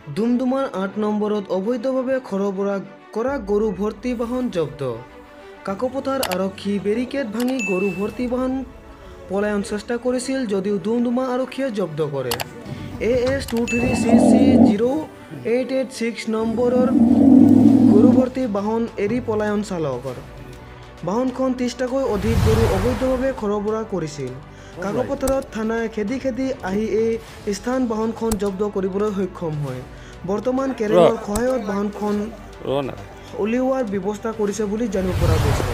ডুমডুমাৰ ৮ নম্বৰত অবৈধভাৱে খৰবৰা কৰা গৰু ভৰ্তি বাহন জব্দ। কাকপথাৰ আৰক্ষী বেৰিকেড ভাঙি গৰু ভৰ্তি বাহন পলায়ন চেষ্টা কৰিছিল যদিও ডুমডুমা আৰক্ষীয়ে জব্দ কৰে। AS23CC0886 নম্বৰৰ গৰু ভৰ্তি বাহন এৰি পলায়ন চালকৰ। বাহনখন ৩০টাকৈ অধিক গৰু অবৈধভাৱে খৰবৰা কৰিছিল। কাকপথাৰত থানাই খেদি খেদি আহি এই স্থান বাহনখন জব্দ কৰিবলৈ সক্ষম হয়। বৰ্তমান কেৰেলৰ সহায়ত বাহনখন উলিওৱাৰ ব্যৱস্থা কৰিছে বুলি জানিব পৰা গৈছে।